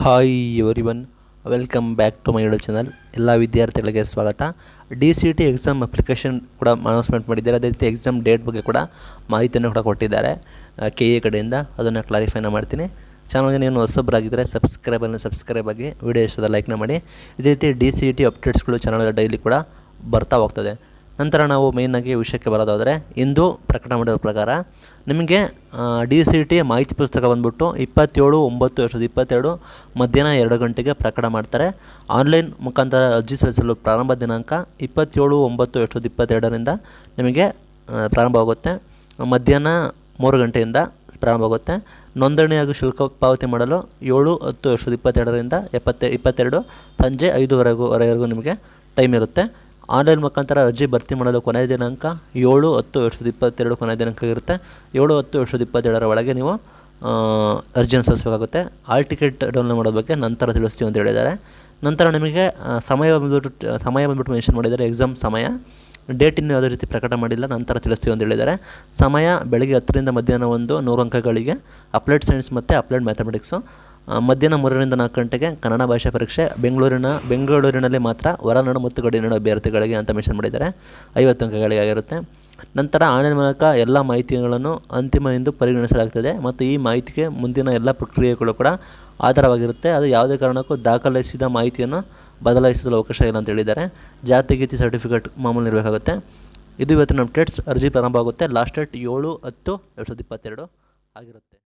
Hi everyone, welcome back to my YouTube channel. ಎಲ್ಲ ವಿದ್ಯಾರ್ಥಿಗಳಿಗೆ ಸ್ವಾಗತ. DCT ಎಕ್ಸಾಮ್ ಅಪ್ಲಿಕೇಶನ್ ಕೂಡ ಅನೌನ್ಸ್ಮೆಂಟ್ ಮಾಡಿದ್ದಾರೆ. ಅದೇ ರೀತಿ ಎಕ್ಸಾಮ್ ಡೇಟ್ ಬಗ್ಗೆ ಕೂಡ ಮಾಹಿತಿಯನ್ನು ಕೂಡ ಕೊಟ್ಟಿದ್ದಾರೆ KA ಕಡೆಯಿಂದ. ಅದನ್ನು ಕ್ಲಾರಿಫೈನ ಮಾಡ್ತೀನಿ. ಚಾನಲ್ಗೆ ನೀವು ಹೊಸಬರಾಗಿದ್ದರೆ ಸಬ್ಸ್ಕ್ರೈಬ್ ಆಗಿ, ವಿಡಿಯೋ ಇಷ್ಟದ ಲೈಕ್ನ ಮಾಡಿ. ಇದೇ ರೀತಿ DCT ಅಪ್ಡೇಟ್ಸ್ಗಳು ಚಾನಲ್ ಡೈಲಿ ಕೂಡ ಬರ್ತಾ ಹೋಗ್ತದೆ. ನಂತರ ನಾವು ಮೇಯ್ನಾಗಿ ವಿಷಯಕ್ಕೆ ಬರೋದಾದರೆ, ಇಂದು ಪ್ರಕಟ ಮಾಡಿರೋ ಪ್ರಕಾರ ನಿಮಗೆ DCT ಮಾಹಿತಿ ಪುಸ್ತಕ ಬಂದ್ಬಿಟ್ಟು 27/9/2022 ಮಧ್ಯಾಹ್ನ 2 ಗಂಟೆಗೆ ಪ್ರಕಟ ಮಾಡ್ತಾರೆ. ಆನ್ಲೈನ್ ಮುಖಾಂತರ ಅರ್ಜಿ ಸಲ್ಲಿಸಲು ಪ್ರಾರಂಭ ದಿನಾಂಕ 27/9/2022 ನಿಮಗೆ ಪ್ರಾರಂಭವಾಗುತ್ತೆ. ಮಧ್ಯಾಹ್ನ 3 ಗಂಟೆಯಿಂದ ಪ್ರಾರಂಭವಾಗುತ್ತೆ. ನೋಂದಣಿ ಹಾಗೂ ಶುಲ್ಕ ಪಾವತಿ ಮಾಡಲು 7/10/2022 22 ಸಂಜೆ 5:00ವರೆಗೂ ನಿಮಗೆ ಟೈಮ್ ಇರುತ್ತೆ. ಆನ್ಲೈನ್ ಮುಖಾಂತರ ಅರ್ಜಿ ಭರ್ತಿ ಮಾಡಲು ಕೊನೆಯ ದಿನಾಂಕ 7/10/2022 ಕೊನೆಯ ದಿನಾಂಕ ಇರುತ್ತೆ. 7/10/2022 ಒಳಗೆ ನೀವು ಅರ್ಜಿಯನ್ನು ಸಲ್ಲಿಸಬೇಕಾಗುತ್ತೆ. ಆಲ್ ಟಿಕೆಟ್ ಡೌನ್ಲೋಡ್ ಮಾಡೋದ ಬಗ್ಗೆ ನಂತರ ತಿಳಿಸ್ತೀವಿ ಅಂತ ಹೇಳಿದ್ದಾರೆ. ನಂತರ ನಿಮಗೆ ಸಮಯ ಬಂದ್ಬಿಟ್ಟು ಮೆನ್ಷನ್ ಮಾಡಿದ್ದಾರೆ. ಎಕ್ಸಾಮ್ ಸಮಯ ಡೇಟ್ ಇನ್ನೂ ಯಾವುದೇ ರೀತಿ ಪ್ರಕಟ ಮಾಡಿಲ್ಲ, ನಂತರ ತಿಳಿಸ್ತೀವಿ ಅಂತ ಹೇಳಿದ್ದಾರೆ. ಸಮಯ ಬೆಳಗ್ಗೆ 10ರಿಂದ ಮಧ್ಯಾಹ್ನ 100 ಅಂಕಗಳಿಗೆ ಅಪ್ಲೈಡ್ ಸೈನ್ಸ್ ಮತ್ತು ಅಪ್ಲೈಡ್ ಮ್ಯಾಥಮೆಟಿಕ್ಸು. ಮಧ್ಯಾಹ್ನ 3ರಿಂದ 4 ಗಂಟೆಗೆ ಕನ್ನಡ ಭಾಷಾ ಪರೀಕ್ಷೆ. ಬೆಂಗಳೂರಿನಲ್ಲಿ ಮಾತ್ರ ಹೊರನಾಡು ಮತ್ತು ಗಡಿನಾಡು ಅಭ್ಯರ್ಥಿಗಳಿಗೆ ಅಂತ ಮೆನ್ಷನ್ ಮಾಡಿದ್ದಾರೆ. 50 ಅಂಕಗಳಿಗಾಗಿರುತ್ತೆ. ನಂತರ ಆನ್ಲೈನ್ ಮೂಲಕ ಎಲ್ಲ ಮಾಹಿತಿಗಳನ್ನು ಅಂತಿಮ ಎಂದು ಪರಿಗಣಿಸಲಾಗ್ತದೆ ಮತ್ತು ಈ ಮಾಹಿತಿಗೆ ಮುಂದಿನ ಎಲ್ಲ ಪ್ರಕ್ರಿಯೆಗಳು ಕೂಡ ಆಧಾರವಾಗಿರುತ್ತೆ. ಅದು ಯಾವುದೇ ಕಾರಣಕ್ಕೂ ದಾಖಲಿಸಿದ ಮಾಹಿತಿಯನ್ನು ಬದಲಾಯಿಸಲು ಅವಕಾಶ ಇಲ್ಲ ಅಂತ ಹೇಳಿದ್ದಾರೆ. ಜಾತಿ ಗೀತಿ ಸರ್ಟಿಫಿಕೇಟ್ ಮಾಮೂಲಿ ಇರಬೇಕಾಗುತ್ತೆ. ಇದು ಇವತ್ತಿನ ಅಪ್ಡೇಟ್ಸ್. ಅರ್ಜಿ ಪ್ರಾರಂಭ ಆಗುತ್ತೆ. ಲಾಸ್ಟ್ ಡೇಟ್ 7/10/2022 ಆಗಿರುತ್ತೆ.